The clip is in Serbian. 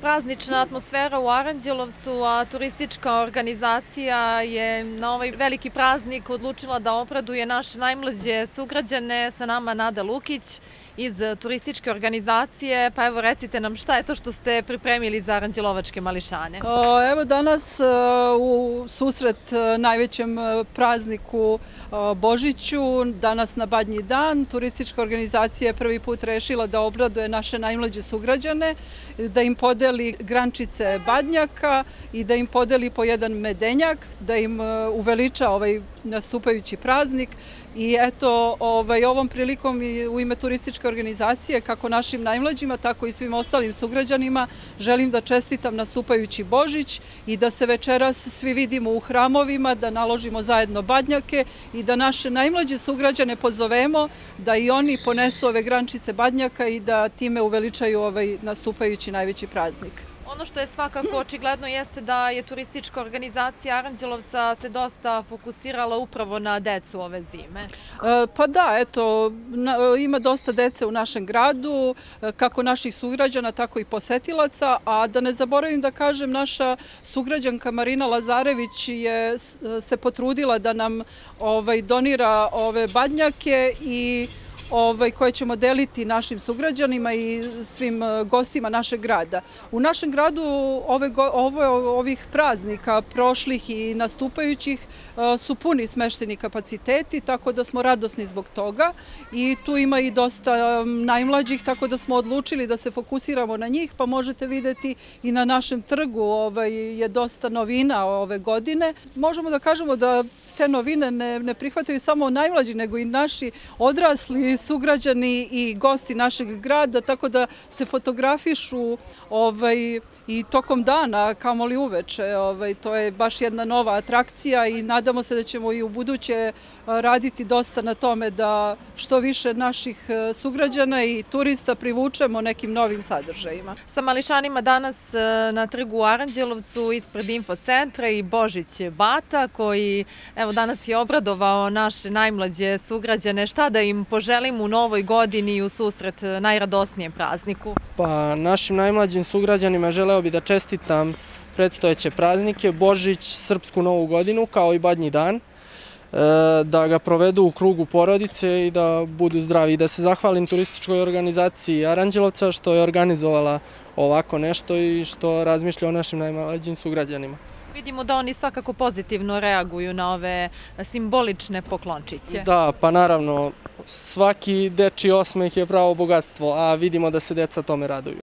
Praznična atmosfera u Aranđelovcu, a turistička organizacija je na ovaj veliki praznik odlučila da obraduje naše najmlađe sugrađane. Sa nama Nada Lukić iz turističke organizacije. Pa evo, recite nam šta je to što ste pripremili za aranđelovačke mališane? Evo danas u susret najvećem prazniku Božiću, danas na Badnji dan, turistička organizacija je prvi put rešila da obraduje naše najmlađe sugrađane, da im podeli grančice badnjaka i da im podeli po jedan medenjak, da im uveliča ovaj nastupajući praznik. I eto, ovom prilikom u ime turističke organizacije, kako našim najmlađima, tako i svim ostalim sugrađanima, želim da čestitam nastupajući Božić i da se večeras svi vidimo u hramovima, da naložimo zajedno badnjake i da naše najmlađe sugrađane pozovemo da i oni ponesu ove grančice badnjaka i da time uveličaju ovaj nastupajući najveći praznik. Ono što je svakako očigledno jeste da je turistička organizacija Aranđelovca se dosta fokusirala upravo na decu ove zime. Pa da, eto, ima dosta dece u našem gradu, kako naših sugrađana, tako i posetilaca, a da ne zaboravim da kažem, naša sugrađanka Marina Lazarević je se potrudila da nam donira ove badnjake i koje ćemo deliti našim sugrađanima i svim gostima našeg grada. U našem gradu ovih praznika, prošlih i nastupajućih, su puni smešteni kapaciteti, tako da smo radosni zbog toga i tu ima i dosta najmlađih, tako da smo odlučili da se fokusiramo na njih, pa možete videti i na našem trgu je dosta novina ove godine. Možemo da kažemo da te novine ne prihvataju samo najmlađi, nego i naši odrasli sugrađani i gosti našeg grada, tako da se fotografišu i tokom dana, kamoli uveče. To je baš jedna nova atrakcija i nadamo se da ćemo i u buduće raditi dosta na tome da što više naših sugrađana i turista privučemo nekim novim sadržajima. Sa mališanima danas na trgu u Aranđelovcu ispred infocentra i Božić Bata, koji evo danas je obradovao naše najmlađe sugrađane. Šta da im poželim u novoj godini i u susret najradosnijem prazniku? Pa našim najmlađim sugrađanima želeo bih da čestitam predstojeće praznike, Božić, Srpsku novu godinu, kao i Badnji dan, da ga provedu u krugu porodice i da budu zdravi. I da se zahvalim turističkoj organizaciji Aranđelovca što je organizovala ovako nešto i što razmišlja o našim najmlađim sugrađanima. Vidimo da oni svakako pozitivno reaguju na ove simbolične poklončiće. Da, pa naravno, svaki dečiji osmeh je pravo bogatstvo, a vidimo da se deca tome raduju.